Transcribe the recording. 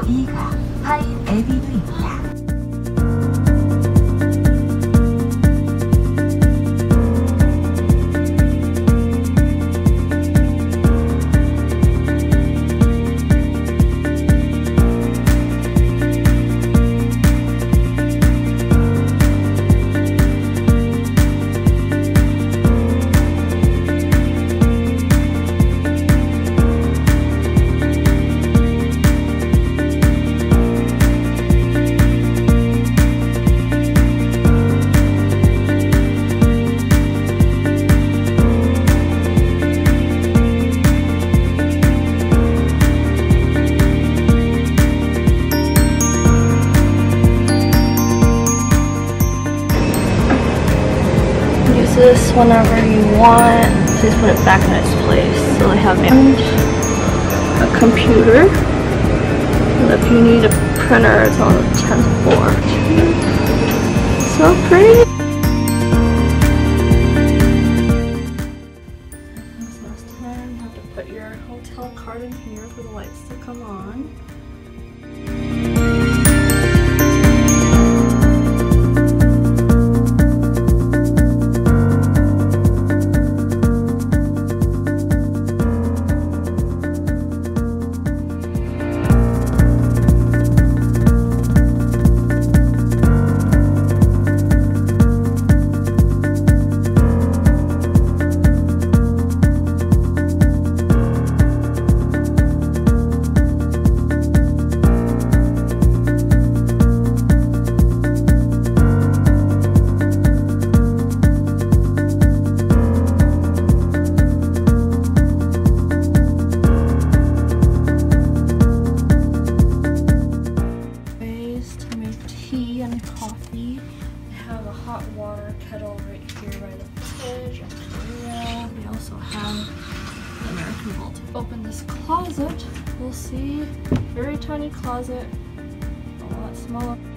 2가 파인 에비뉴입니다. This whenever you want. Please put it back in its place. So they have a computer, and if you need a printer, it's on the 10th floor. So pretty. As last time, you have to put your hotel card in here for the lights to come on. Coffee. I have a hot water kettle right here by the fridge. We also have the American Vault. Open this closet, we'll see very tiny closet, a lot smaller.